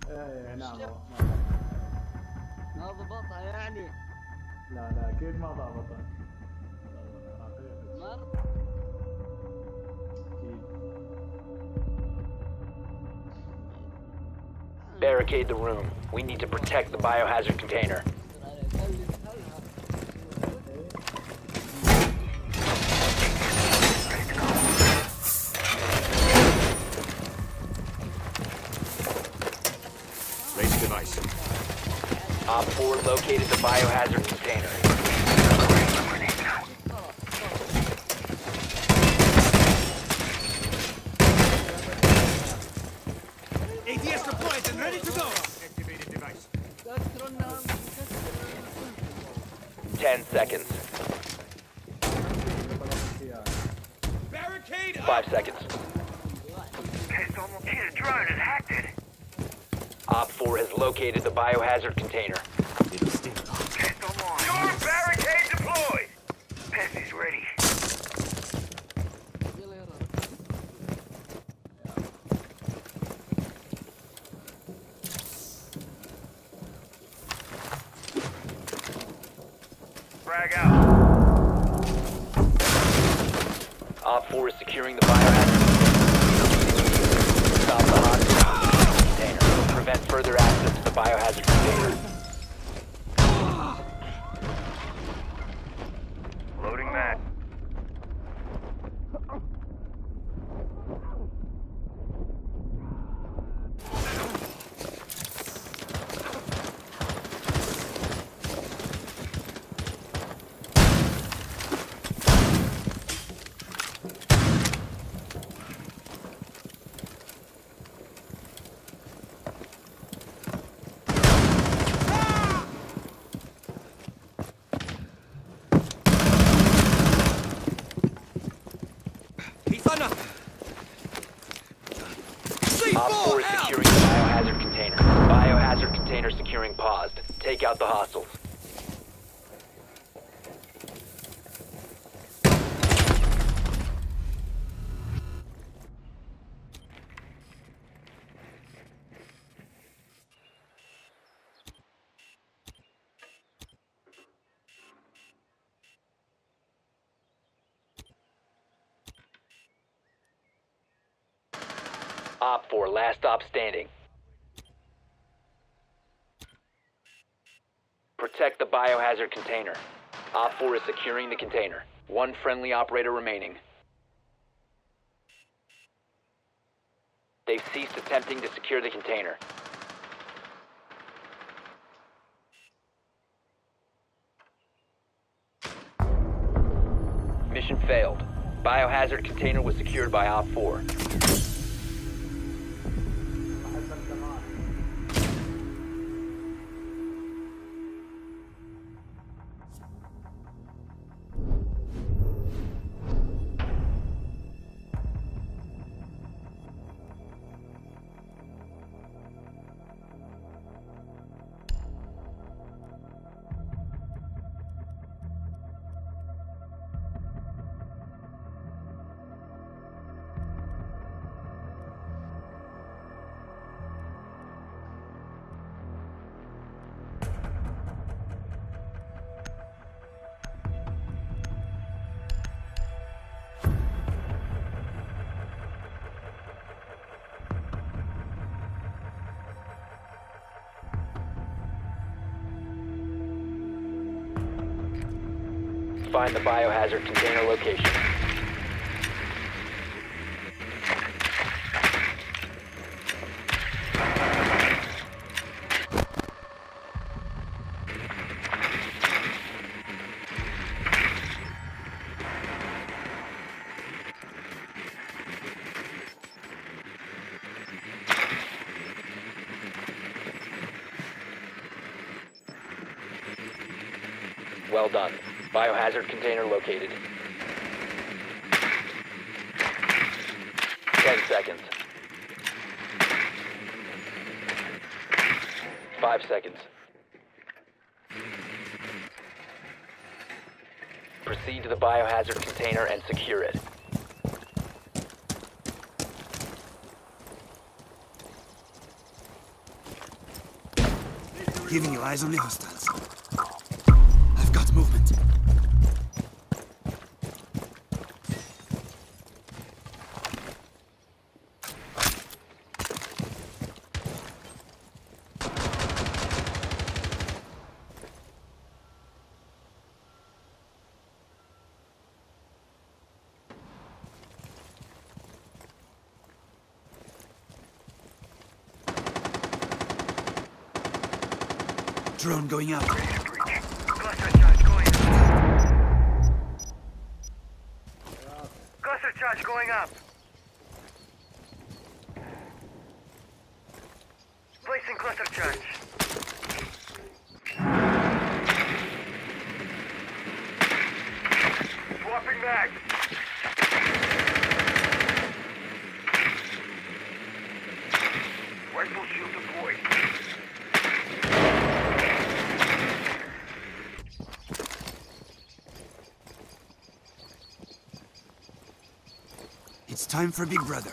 ايه هنا ما ضبطها يعني. لا اكيد ما ضابطها. مر Barricade the room. We need to protect the biohazard container. Raise device. Op 4 located the biohazard container. ADS deployed and ready to go. Activating device. 10 seconds. Barricade up. 5 seconds. Drone has hacked it. Op 4 has located the biohazard container. Test online. Your barricade deployed. Pest is ready. Frag out. Op 4 is securing the biohazard container. Stop the hostage container. Prevent further access to the biohazard container. Loading that. Op 4 is securing the biohazard container. Biohazard container securing paused. Take out the hostiles. Op 4, last stop standing. Protect the biohazard container. Op 4 is securing the container. One friendly operator remaining. They've ceased attempting to secure the container. Mission failed. Biohazard container was secured by Op 4. Find the biohazard container location. Well done. Biohazard container located. 10 seconds. 5 seconds. Proceed to the biohazard container and secure it. Giving you eyes on the hostiles. I've got movement. Drone going up. Cluster charge going up. Cluster charge going up. Placing cluster charge. Swapping mag. Rifle shield deployed. It's time for Big Brother.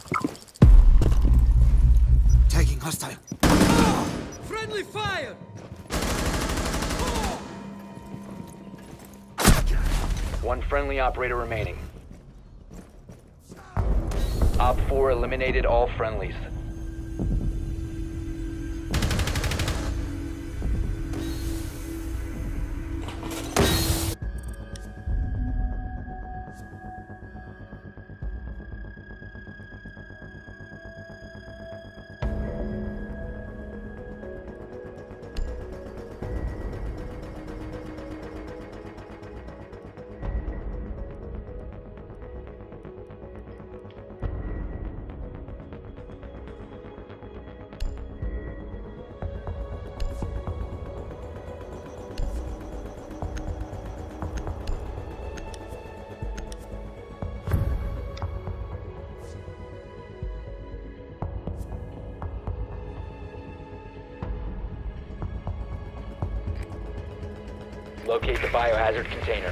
Tagging hostile. Friendly fire! One friendly operator remaining. Op 4 eliminated all friendlies. Locate the biohazard container.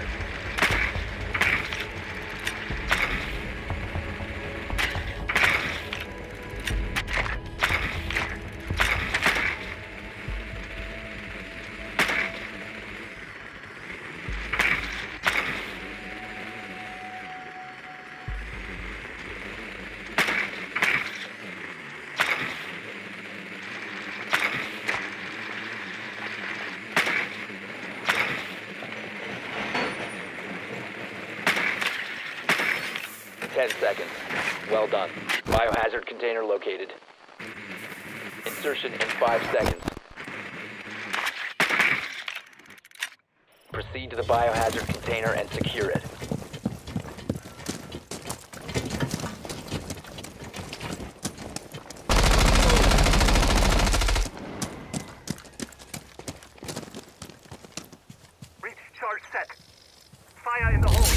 Ten seconds. Well done. Biohazard container located. Insertion in 5 seconds. Proceed to the biohazard container and secure it. Reach charge set. Fire in the hole.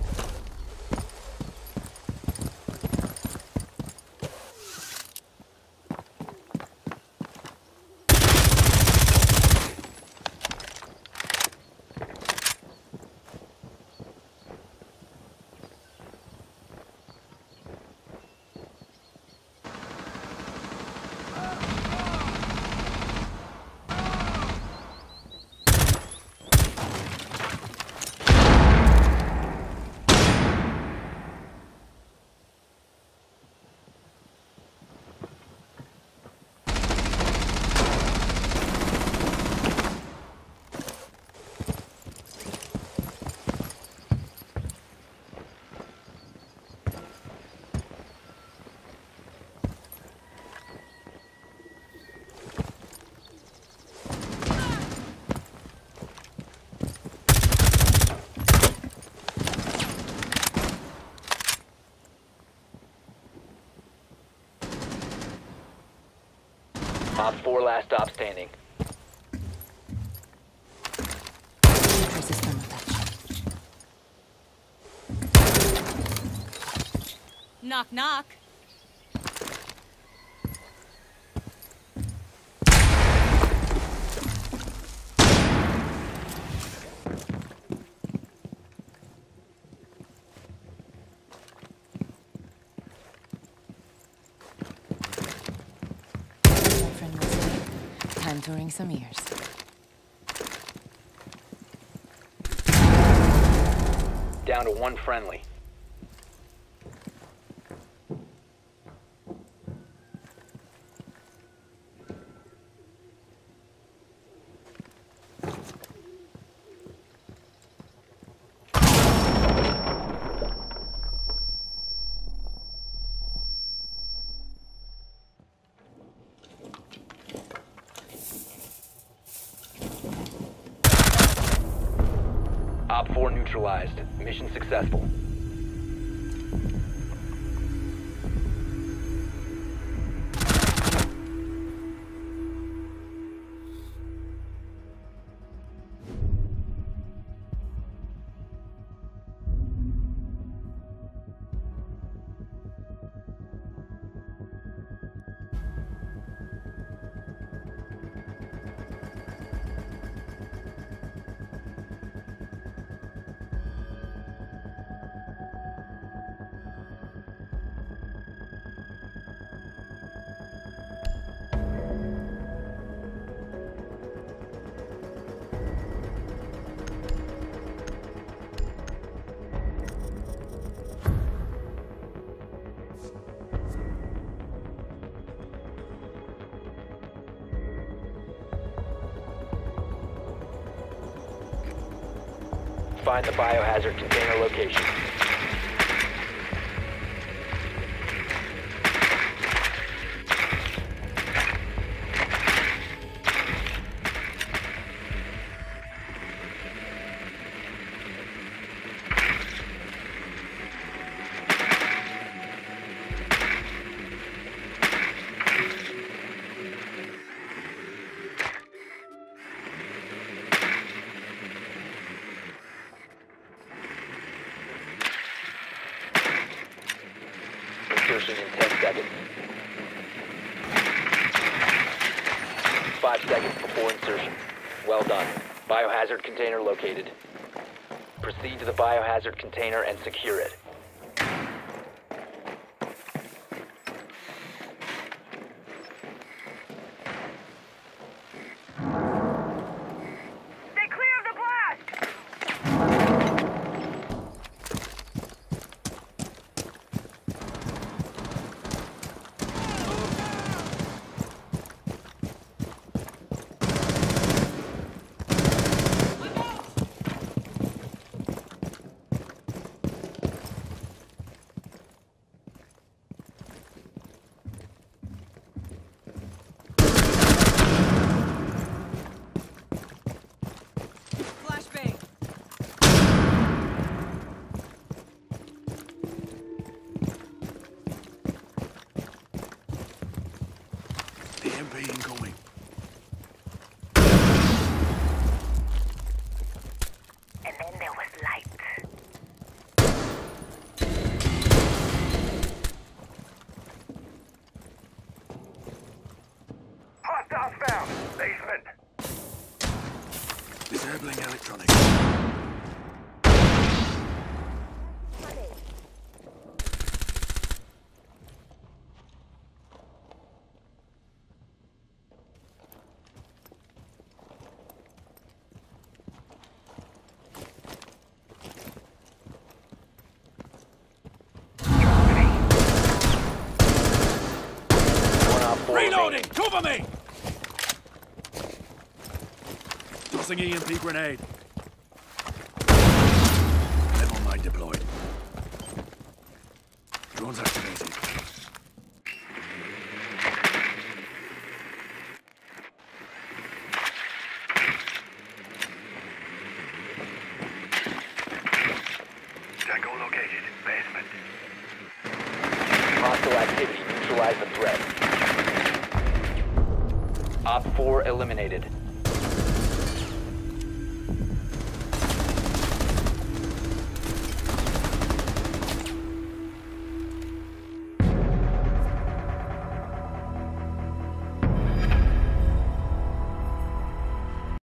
Op 4 last stop standing. Knock, knock. Time to ring some ears. Down to one friendly. Op 4 neutralized. Mission successful. Find the biohazard container location. Insertion in 10 seconds. 5 seconds before insertion. Well done. Biohazard container located. Proceed to the biohazard container and secure it. Stay clear of the blast! Flashbang. EMP incoming. And then there was light. Hostiles found! Basement! Disabling electronics. One Op 4 Reloading! remaining. Cover me! Tossing EMP grenade. Level mine deployed. Drones activated. Tango located. Basement. Hostile activity. Neutralize the threat. Op 4 eliminated.